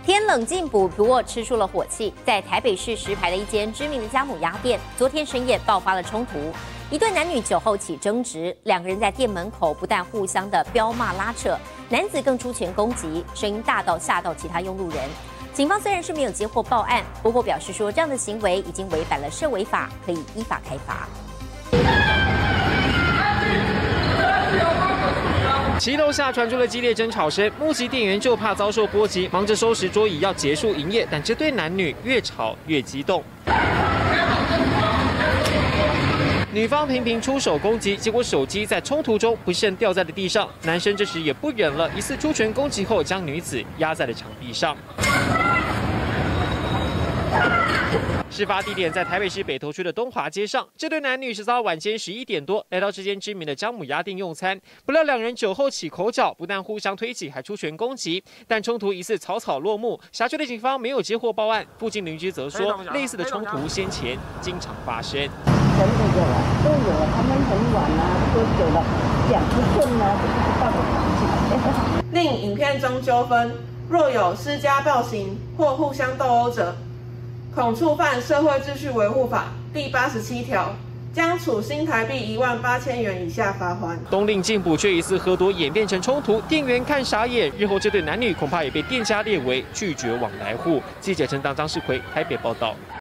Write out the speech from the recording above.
天冷进补，不过吃出了火气。在台北市石牌的一间知名的家母鸭店，昨天深夜爆发了冲突，一对男女酒后起争执，两个人在店门口不但互相的飙骂拉扯，男子更出拳攻击，声音大到吓到其他用路人。警方虽然是没有接获报案，不过表示说这样的行为已经违反了社违法，可以依法开罚。 骑楼下传出了激烈争吵声，目击店员就怕遭受波及，忙着收拾桌椅要结束营业，但这对男女越吵越激动。女方频频出手攻击，结果手机在冲突中不慎掉在了地上。男生这时也不忍了，疑似出拳攻击后将女子压在了墙壁上。 事发地点在台北市北投区的东华街上，这对男女是遭晚间11点多来到这间知名的姜母鸭店用餐，不料两人酒后起口角，不但互相推挤，还出拳攻击，但冲突疑似草草落幕。辖区的警方没有接获报案，附近邻居则说，类似的冲突先前经常发生。 真的有啊，都有啊，他们很晚啊，喝酒了，讲不顺啊，不知道的事情。 另影片中纠纷，若有施家暴行或互相斗殴者， 恐触犯《社会秩序维护法》第87条，将处新台币18000元以下罚锾。 冬令进补却疑似喝多演变成冲突，店员看傻眼，日后这对男女恐怕也被店家列为拒绝往来户。记者陈当张世奎台北报道。